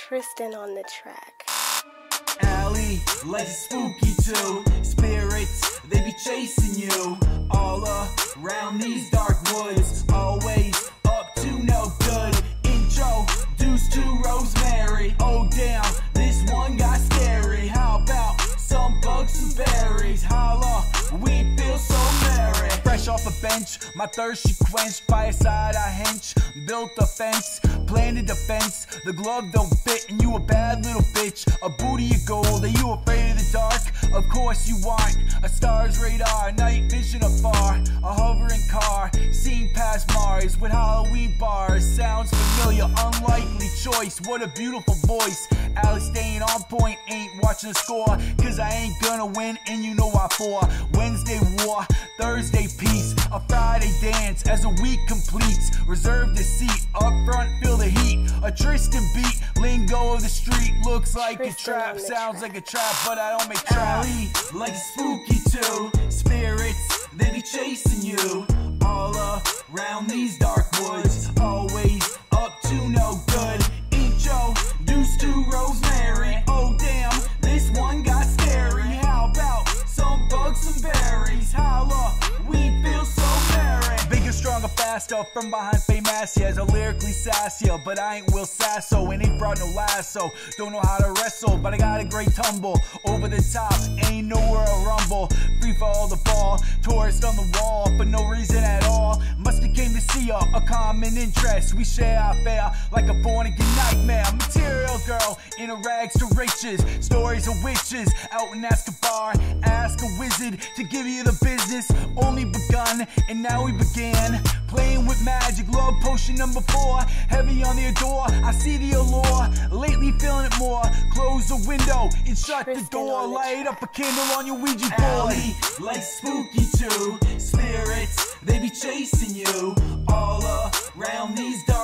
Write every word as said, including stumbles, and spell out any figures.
Tristan on the track. Alley, like it's spooky too. Spirits, they be chasing you all around these dark woods. Always up to no good. Introduced to Rosemary. Oh damn, this one got scary. How about some bugs, some berries? Holla, we feel so merry. Fresh off a bench, my thirst she quenched. By her side I hench, built a fence, planted a fence. The glove don't fit and you a bad little bitch. A booty of gold, are you afraid of the dark? Of course you aren't. A star's radar, night vision afar. A hovering car, seen past Mars with Halloween bars. Sounds familiar, unlikely choice. What a beautiful voice. Alley staying on point, ain't watching the score. Cause I ain't gonna win and you know why for. Wednesday war, Thursday peace, a Friday dance as a week completes. Reserve the seat, up front feel the heat. A Tristan beat, lingo of the street. Looks like Tristan a trap, sounds track. like a trap, but I don't make trap. Alley, like spooky too. Spirits, they be chasing you all around these dark woods. Always up to no good. Introduced to Rosemary. Oh damn, this one got scary. How about some bugs, some berries? Holla, we feel so merry. Bigger, stronger, faster, from behind fame ass. Yeah, a lyrically sassier, but I ain't Will Sasso and ain't brought no lasso. Don't know how to wrestle, but I got a great tumble. Over the top, ain't nowhere a rumble. Free for all the ball, tourist on the wall for no reason at all. Musta came to see ya, a common interest. We share our fare like a born again nightmare. Material girl in a rags to riches. Stories of witches out in Escobar. Ask a wizard to give you the business. Only begun and now we began. Playing with magic, love potion number four. Heavy on the adore, I see the allure. Lately feeling it more. Close the window and shut Tristan the door. on the Light up a candle on your Ouija board. Alley, like spooky too. Spirits, they be chasing you all around these dark